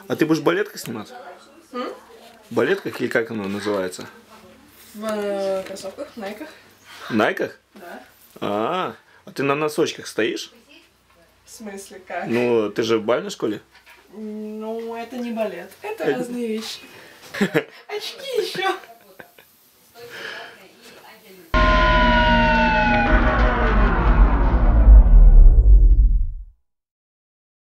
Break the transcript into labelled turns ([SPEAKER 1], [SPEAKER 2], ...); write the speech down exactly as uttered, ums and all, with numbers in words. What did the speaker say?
[SPEAKER 1] А ты будешь в балетках сниматься?
[SPEAKER 2] М?
[SPEAKER 1] В балетках или как оно называется?
[SPEAKER 2] В э, кроссовках, найках.
[SPEAKER 1] Найках?
[SPEAKER 2] Да.
[SPEAKER 1] А, а ты на носочках стоишь?
[SPEAKER 2] В смысле, как?
[SPEAKER 1] Ну, ты же в бальной школе?
[SPEAKER 2] Ну, это не балет. Это
[SPEAKER 1] Это-
[SPEAKER 2] разные вещи. Очки еще.